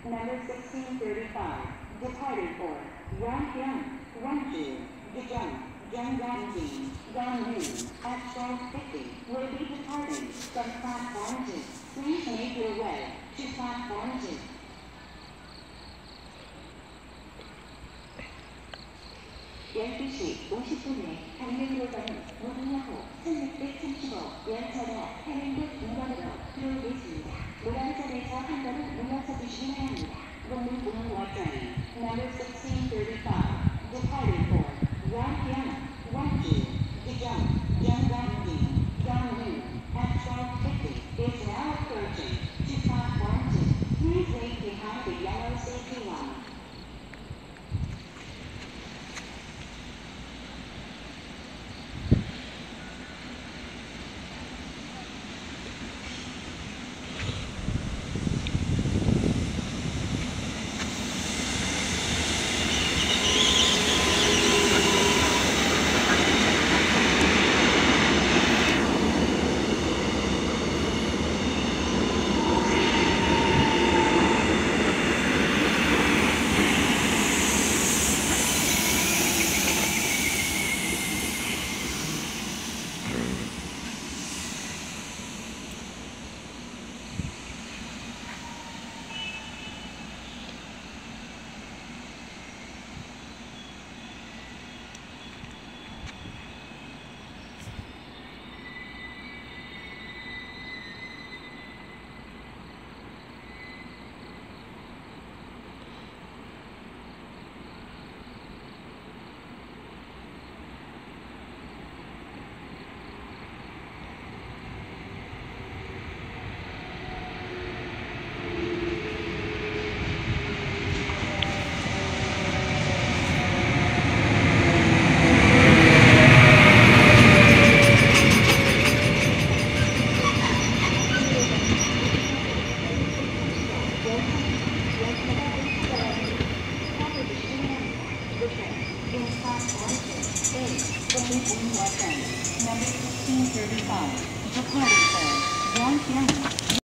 number 1635, departing for Yangpyeong, Gwangju, Daejeon, Gyeonggangjin, Gangneung at 12:50 will be departing from platform 2. Please make your way to platform 2. (12시 50분에 강릉로선은 무궁화호 1635 열차가 한행도 중간으로 들어오겠습니다. 노란선에서 한 걸음 물러서 주시기 바랍니다. Rolling Blue Train, number 1635, departing for Yangpyeong, Gwangju, Daejeon, Gyeonggangjin, Gangneung at 12:50 is now approaching to platform 2. Please wait behind the yellow safety line. Number 1635, departing for Yangpyeong,